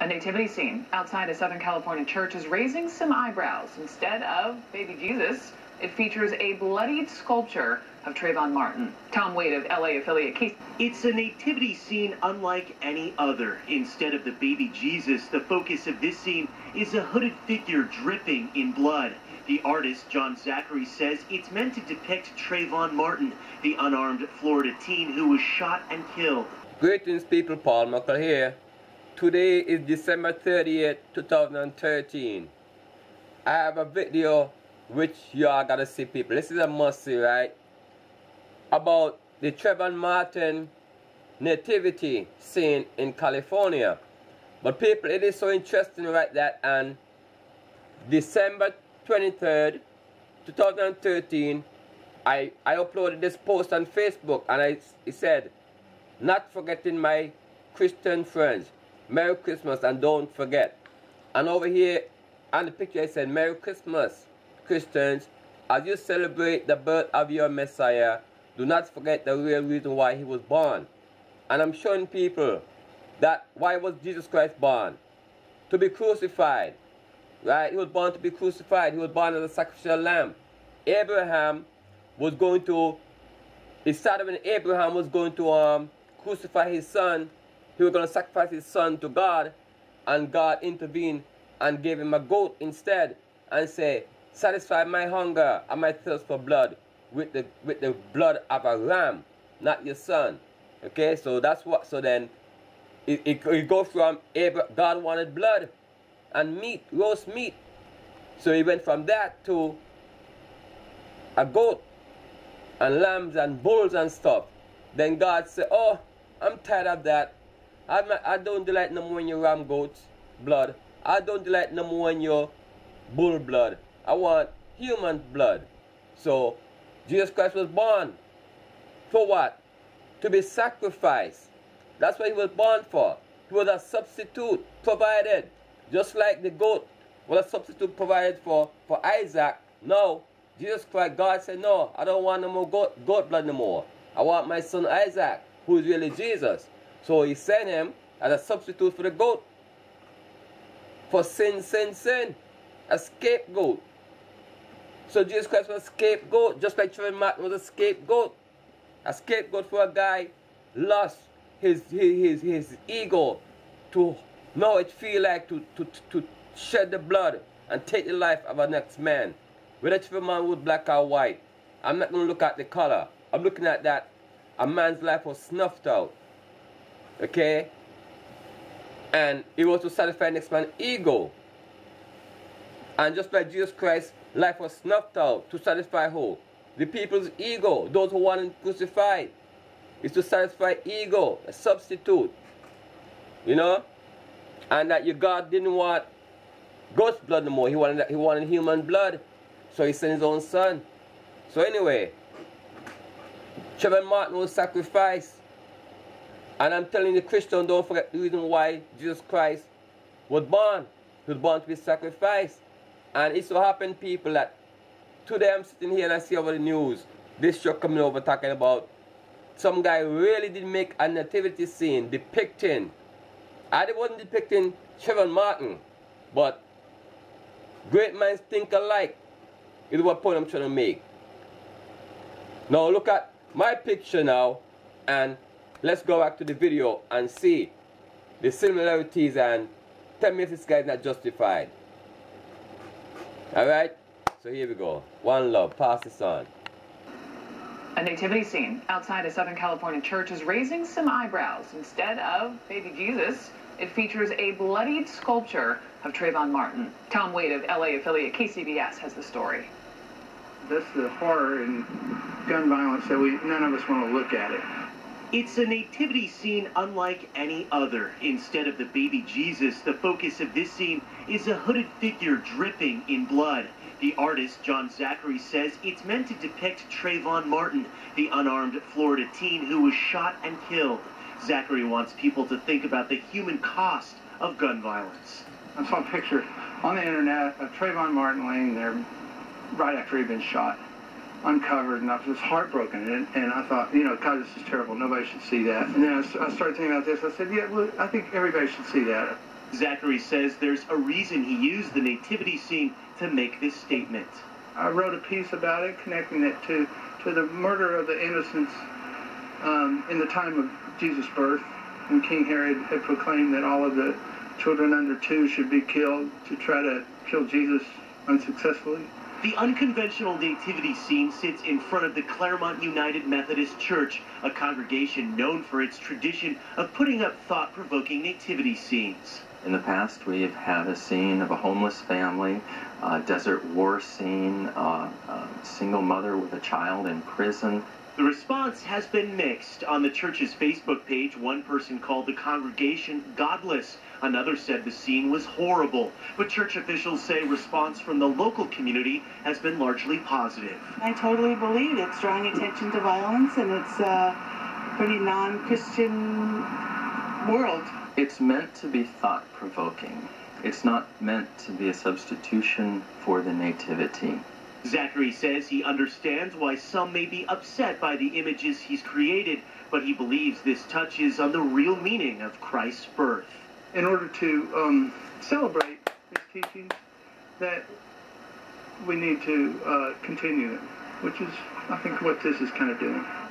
A nativity scene outside a Southern California church is raising some eyebrows. Instead of baby Jesus, it features a bloodied sculpture of Trayvon Martin. Tom Wade of LA affiliate KCBS. It's a nativity scene unlike any other. Instead of the baby Jesus, the focus of this scene is a hooded figure dripping in blood. The artist, John Zachary, says it's meant to depict Trayvon Martin, the unarmed Florida teen who was shot and killed. Greetings, people. Paul Muckle here. Today is December 30th, 2013. I have a video which y'all gotta see, people. This is a must-see, right? About the Trayvon Martin nativity scene in California. But people, it is so interesting, right, that on December 23rd, 2013, I uploaded this post on Facebook, and it said, "Not forgetting my Christian friends. Merry Christmas and don't forget." And over here on the picture it said, "Merry Christmas, Christians. As you celebrate the birth of your Messiah, do not forget the real reason why he was born." And I'm showing people that why was Jesus Christ born? To be crucified. Right? He was born to be crucified. He was born as a sacrificial lamb. Abraham was going to, it started when Abraham was going to crucify his son. He was going to sacrifice his son to God, and God intervened and gave him a goat instead and say, "Satisfy my hunger and my thirst for blood with the blood of a ram, not your son." Okay, so that's what, so then it goes from God wanted blood and meat, roast meat. So he went from that to a goat and lambs and bulls and stuff. Then God said, "Oh, I'm tired of that. I don't delight no more in your ram goats blood. I don't delight no more in your bull blood. I want human blood." So Jesus Christ was born for what? To be sacrificed. That's what he was born for. He was a substitute provided. Just like the goat was a substitute provided for Isaac. No, Jesus Christ, God said, "No, I don't want no more goat blood no more. I want my son Isaac, who is really Jesus." So he sent him as a substitute for the goat. For sin. A scapegoat. So Jesus Christ was a scapegoat, just like Trayvon Martin was a scapegoat. A scapegoat for a guy lost his ego to know it feel like to shed the blood and take the life of a next man. Whether Trayvon Martin was black or white, I'm not going to look at the color. I'm looking at that a man's life was snuffed out. Okay? And it was to satisfy next man's ego. And just like Jesus Christ's life was snuffed out to satisfy who? The people's ego. Those who wanted crucified. It's to satisfy ego, a substitute. You know? And that your God didn't want goat's blood no more. He wanted human blood. So he sent his own son. So anyway, Trayvon Martin was sacrificed. And I'm telling the Christian, don't forget the reason why Jesus Christ was born. He was born to be sacrificed. And it so happened, people, that today I'm sitting here and I see over the news, this show coming over talking about some guy really did make a nativity scene depicting, and it wasn't depicting Trayvon Martin, but great minds think alike is what point I'm trying to make. Now look at my picture now, and let's go back to the video and see the similarities and tell me if this guy is not justified. Alright, so here we go. One love, pass this on. A nativity scene outside a Southern California church is raising some eyebrows. Instead of baby Jesus, it features a bloodied sculpture of Trayvon Martin. Tom Wade of LA affiliate KCBS has the story. That's the horror and gun violence that none of us want to look at it. It's a nativity scene unlike any other. Instead of the baby Jesus, the focus of this scene is a hooded figure dripping in blood. The artist, John Zachary, says it's meant to depict Trayvon Martin, the unarmed Florida teen who was shot and killed. Zachary wants people to think about the human cost of gun violence. I saw a picture on the internet of Trayvon Martin laying there right after he'd been shot, uncovered, and I was just heartbroken. And I thought, you know, God, this is terrible. Nobody should see that. And then I started thinking about this. I said, yeah, well, I think everybody should see that. Zachary says there's a reason he used the nativity scene to make this statement. I wrote a piece about it, connecting it to the murder of the innocents in the time of Jesus' birth, when King Herod had proclaimed that all of the children under 2 should be killed to try to kill Jesus unsuccessfully. The unconventional nativity scene sits in front of the Claremont United Methodist Church, a congregation known for its tradition of putting up thought-provoking nativity scenes. In the past, we have had a scene of a homeless family, a desert war scene, a single mother with a child in prison. The response has been mixed. On the church's Facebook page, one person called the congregation godless. Another said the scene was horrible. But church officials say response from the local community has been largely positive. I totally believe it's drawing attention to violence, and it's a pretty non-Christian world. It's meant to be thought-provoking. It's not meant to be a substitution for the nativity. Zachary says he understands why some may be upset by the images he's created, but he believes this touches on the real meaning of Christ's birth. In order to celebrate these teachings, that we need to continue them, which is, I think, what this is kind of doing.